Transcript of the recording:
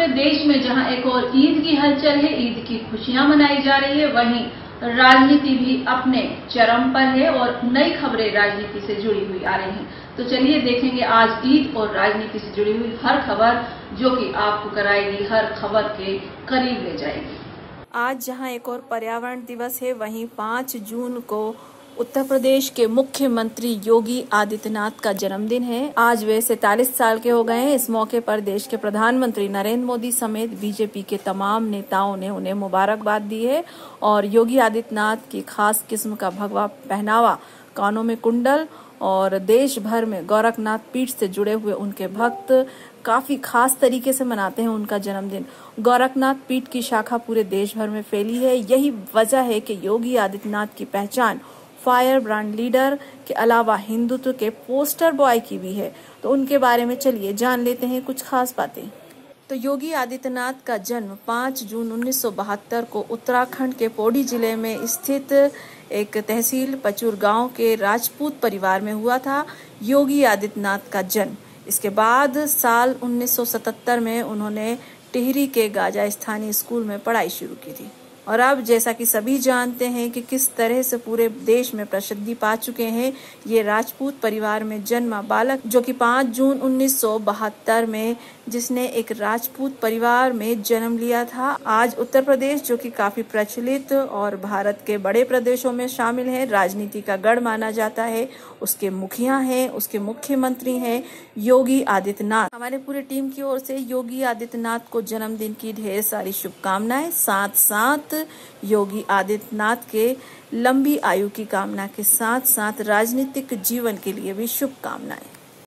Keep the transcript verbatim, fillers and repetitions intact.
पूरे देश में जहां एक और ईद की हलचल है, ईद की खुशियां मनाई जा रही है, वहीं राजनीति भी अपने चरम पर है और नई खबरें राजनीति से जुड़ी हुई आ रही हैं। तो चलिए देखेंगे आज ईद और राजनीति से जुड़ी हुई हर खबर, जो कि आपको कराएगी, हर खबर के करीब ले जाएगी। आज जहां एक और पर्यावरण दिवस है, वहीं पाँच जून को उत्तर प्रदेश के मुख्यमंत्री योगी आदित्यनाथ का जन्मदिन है। आज वे सैतालीस साल के हो गए हैं। इस मौके पर देश के प्रधानमंत्री नरेंद्र मोदी समेत बीजेपी के तमाम नेताओं ने उन्हें मुबारकबाद दी है और योगी आदित्यनाथ की खास किस्म का भगवा पहनावा, कानों में कुंडल और देश भर में गोरखनाथ पीठ से जुड़े हुए उनके भक्त काफी खास तरीके से मनाते हैं उनका जन्मदिन। गोरखनाथ पीठ की शाखा पूरे देश भर में फैली है। यही वजह है कि योगी आदित्यनाथ की पहचान फायर ब्रांड लीडर के अलावा हिंदुत्व के पोस्टर बॉय की भी है। तो उनके बारे में चलिए जान लेते हैं कुछ खास बातें। तो योगी आदित्यनाथ का जन्म पाँच जून उन्नीस सौ बहत्तर को उत्तराखंड के पौड़ी जिले में स्थित एक तहसील पचूर गांव के राजपूत परिवार में हुआ था। योगी आदित्यनाथ का जन्म इसके बाद साल उन्नीस सौ सतहत्तर में उन्होंने टिहरी के गाजा स्थानीय स्कूल में पढ़ाई शुरू की थी। और अब जैसा कि सभी जानते हैं कि किस तरह से पूरे देश में प्रसिद्धि पा चुके हैं ये राजपूत परिवार में जन्मा बालक, जो कि पाँच जून उन्नीस सौ बहत्तर में जिसने एक राजपूत परिवार में जन्म लिया था। आज उत्तर प्रदेश, जो कि काफी प्रचलित और भारत के बड़े प्रदेशों में शामिल है, राजनीति का गढ़ माना जाता है, उसके मुखिया हैं, उसके मुख्यमंत्री हैं योगी आदित्यनाथ। हमारे पूरे टीम की ओर से योगी आदित्यनाथ को जन्मदिन की ढेर सारी शुभकामनाएं, साथ साथ योगी आदित्यनाथ के लंबी आयु की कामना के साथ साथ राजनीतिक जीवन के लिए भी शुभकामनाएं।